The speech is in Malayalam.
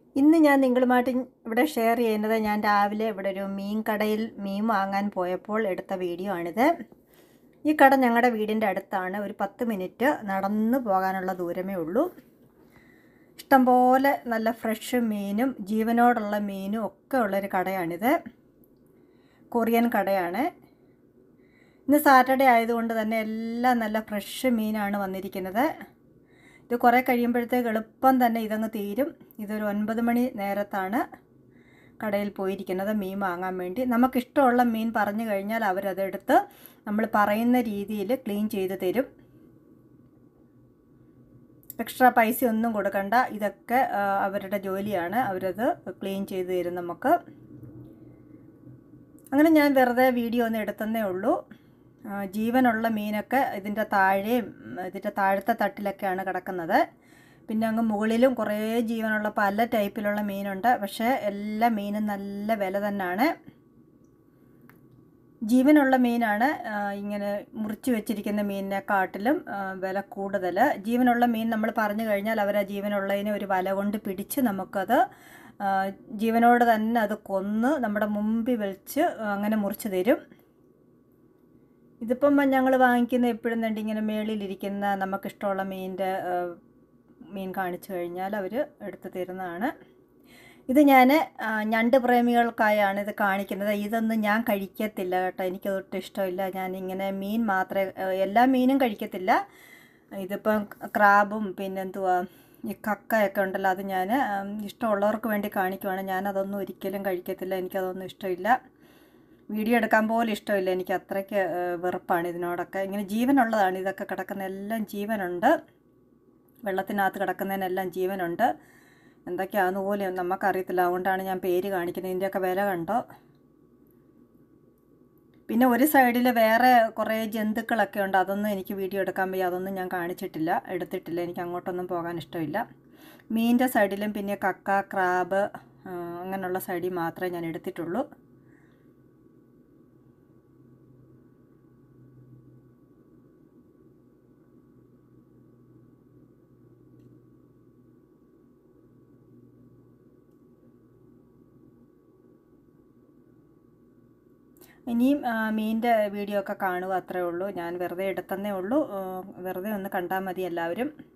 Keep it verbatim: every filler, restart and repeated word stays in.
ഇന്ന് ഞാൻ നിങ്ങളുമായിട്ട് ഇവിടെ ഷെയർ ചെയ്യുന്നത് ഞാൻ രാവിലെ ഇവിടെ ഒരു മീൻ കടയിൽ മീൻ വാങ്ങാൻ പോയപ്പോൾ എടുത്ത വീഡിയോ ആണിത്. ഈ കട ഞങ്ങളുടെ വീടിൻ്റെ അടുത്താണ്. ഒരു പത്ത് മിനിറ്റ് നടന്നു പോകാനുള്ള ദൂരമേ ഉള്ളൂ. ഇഷ്ടംപോലെ നല്ല ഫ്രഷ് മീനും ജീവനോടുള്ള മീനും ഒക്കെ ഉള്ളൊരു കടയാണിത്. കൊറിയൻ കടയാണ്. ഇന്ന് സാറ്റർഡേ ആയതുകൊണ്ട് തന്നെ എല്ലാം നല്ല ഫ്രഷ് മീനാണ് വന്നിരിക്കുന്നത്. ഇത് കുറേ കഴിയുമ്പോഴത്തേക്ക് എളുപ്പം തന്നെ ഇതങ്ങ് തീരും. ഇതൊരു ഒൻപത് മണി നേരത്താണ് കടയിൽ പോയിരിക്കുന്നത് മീൻ വാങ്ങാൻ വേണ്ടി. നമുക്കിഷ്ടമുള്ള മീൻ പറഞ്ഞു കഴിഞ്ഞാൽ അവരതെടുത്ത് നമ്മൾ പറയുന്ന രീതിയിൽ ക്ലീൻ ചെയ്ത് തരും. എക്സ്ട്രാ പൈസ ഒന്നും കൊടുക്കണ്ട. ഇതൊക്കെ അവരുടെ ജോലിയാണ്. അവരത് ക്ലീൻ ചെയ്ത് തരും നമുക്ക്. അങ്ങനെ ഞാൻ വെറുതെ വീഡിയോ ഒന്ന് എടുത്തന്നേ ഉള്ളൂ. ജീവനുള്ള മീനൊക്കെ ഇതിൻ്റെ താഴെയും ഇതിൻ്റെ താഴത്തെ തട്ടിലൊക്കെയാണ് കിടക്കുന്നത്. പിന്നെ അങ്ങ് മുകളിലും കുറേ ജീവനുള്ള പല ടൈപ്പിലുള്ള മീനുണ്ട്. പക്ഷേ എല്ലാ മീനും നല്ല വില തന്നെയാണ്. ജീവനുള്ള മീനാണ് ഇങ്ങനെ മുറിച്ച് വെച്ചിരിക്കുന്ന മീനിനെക്കാട്ടിലും വില കൂടുതൽ. ജീവനുള്ള മീൻ നമ്മൾ പറഞ്ഞു കഴിഞ്ഞാൽ അവർ ആ ജീവനുള്ളതിനെ ഒരു വല കൊണ്ട് പിടിച്ച് നമുക്കത് ജീവനോട് തന്നെ അത് കൊന്ന് നമ്മുടെ മുമ്പിൽ വെച്ച് അങ്ങനെ മുറിച്ച് തരും. ഇതിപ്പം ഞങ്ങൾ വാങ്ങിക്കുന്ന എപ്പോഴും തന്നെ ഇങ്ങനെ മേളിലിരിക്കുന്ന നമുക്കിഷ്ടമുള്ള മീനിൻ്റെ മീൻ കാണിച്ചു കഴിഞ്ഞാൽ അവർ എടുത്ത് തരുന്നതാണ്. ഇത് ഞാൻ ഞണ്ട് പ്രേമികൾക്കായാണ് ഇത് കാണിക്കുന്നത്. ഇതൊന്നും ഞാൻ കഴിക്കത്തില്ല കേട്ടോ. എനിക്കതൊട്ടും ഇഷ്ടമില്ല. ഞാനിങ്ങനെ മീൻ മാത്രമേ, എല്ലാ മീനും കഴിക്കത്തില്ല. ഇതിപ്പം ക്രാബും പിന്നെന്തുവാ ഈ കക്കയൊക്കെ ഉണ്ടല്ലോ, അത് ഞാൻ ഇഷ്ടമുള്ളവർക്ക് വേണ്ടി കാണിക്കുവാണ്. ഞാനതൊന്നും ഒരിക്കലും കഴിക്കത്തില്ല. എനിക്കതൊന്നും ഇഷ്ടമില്ല. വീഡിയോ എടുക്കാൻ പോലും ഇഷ്ടമില്ല. എനിക്ക് അത്രയ്ക്ക് വെറുപ്പാണ് ഇതിനോടൊക്കെ. ഇങ്ങനെ ജീവനുള്ളതാണ് ഇതൊക്കെ കിടക്കുന്ന എല്ലാം ജീവനുണ്ട്. വെള്ളത്തിനകത്ത് കിടക്കുന്നതിനെല്ലാം ജീവനുണ്ട്. എന്തൊക്കെയാണെന്ന് പോലും നമുക്കറിയത്തില്ല. അതുകൊണ്ടാണ് ഞാൻ പേര് കാണിക്കുന്നത്. ഇതിൻ്റെയൊക്കെ വില കണ്ടോ. പിന്നെ ഒരു സൈഡിൽ വേറെ കുറേ ജന്തുക്കളൊക്കെ ഉണ്ട്. അതൊന്നും എനിക്ക് വീഡിയോ എടുക്കാൻ വയ്യ. അതൊന്നും ഞാൻ കാണിച്ചിട്ടില്ല, എടുത്തിട്ടില്ല. എനിക്ക് അങ്ങോട്ടൊന്നും പോകാൻ ഇഷ്ടമില്ല. മീനിൻ്റെ സൈഡിലും പിന്നെ കക്ക, ക്രാബ് അങ്ങനെയുള്ള സൈഡിൽ മാത്രമേ ഞാൻ എടുത്തിട്ടുള്ളൂ. ഇനിയും മീനിൻ്റെ വീഡിയോ ഒക്കെ കാണുക, അത്രേ ഉള്ളൂ. ഞാൻ വെറുതെ എടുത്തന്നേ ഉള്ളൂ. വെറുതെ ഒന്ന് കണ്ടാൽ മതി എല്ലാവരും.